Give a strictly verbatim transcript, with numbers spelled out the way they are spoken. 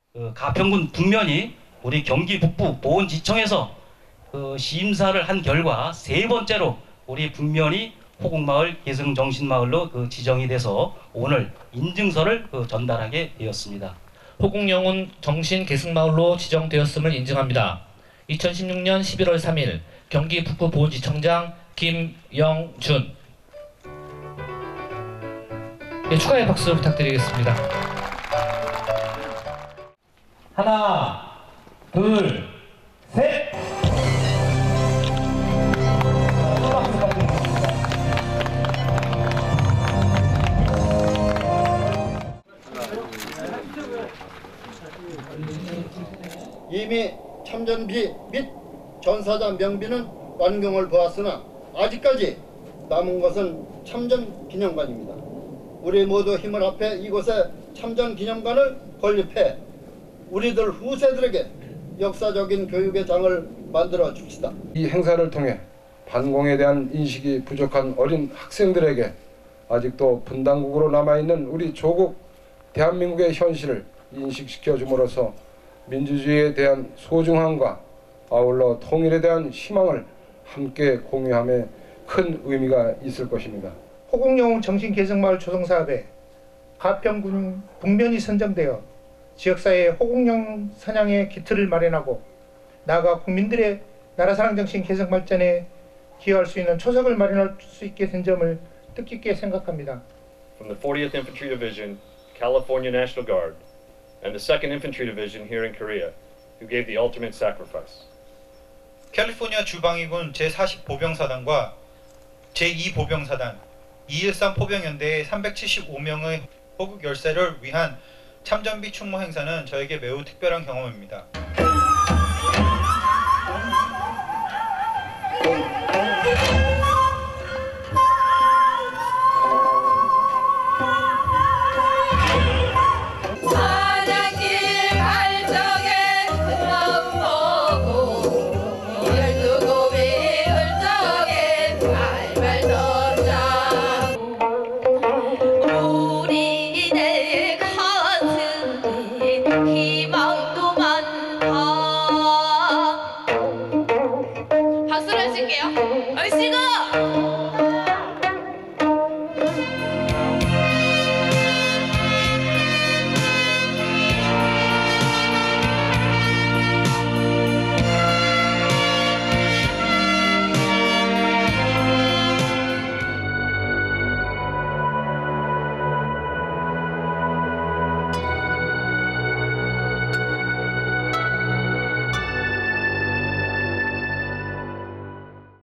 그 가평군 북면이 우리 경기 북부 보은지청에서 그 심사를 한 결과 세 번째로 우리 북면이 호국마을 계승정신마을로 그 지정이 돼서 오늘 인증서를 그 전달하게 되었습니다. 호국영훈 정신계승마을로 지정되었음을 인증합니다. 이천십육 년 십일월 삼일 경기 북부 보훈지청장 김영준. 네, 축하의 박수 부탁드리겠습니다. 하나, 둘, 셋. 이미 참전비 및 전사자 명비는 완공을 보았으나 아직까지 남은 것은 참전기념관입니다. 우리 모두 힘을 합해 이곳에 참전기념관을 건립해 우리들 후세들에게 역사적인 교육의 장을 만들어 줍시다. 이 행사를 통해 반공에 대한 인식이 부족한 어린 학생들에게 아직도 분단국으로 남아있는 우리 조국 대한민국의 현실을 인식시켜 줌으로써 민주주의에 대한 소중함과 아울러 통일에 대한 희망을 함께 공유함에 큰 의미가 있을 것입니다. 호국영훈 정신계승마을 조성사업에 가평군 북면이 선정되어 지역사회의 호국영훈 사냥의 기틀을 마련하고 나아가 국민들의 나라사랑정신 계승 발전에 기여할 수 있는 초석을 마련할 수 있게 된 점을 뜻깊게 생각합니다. From the fortieth Infantry Division, California National Guard, and the second Infantry Division here in Korea, who gave the ultimate sacrifice. 캘리포니아 주방위군 제사십 보병사단과 제이 보병사단, 이일삼 포병연대의 삼백칠십오 명의 호국 열세를 위한 참전비 충무 행사는 저에게 매우 특별한 경험입니다. 우리네 가슴에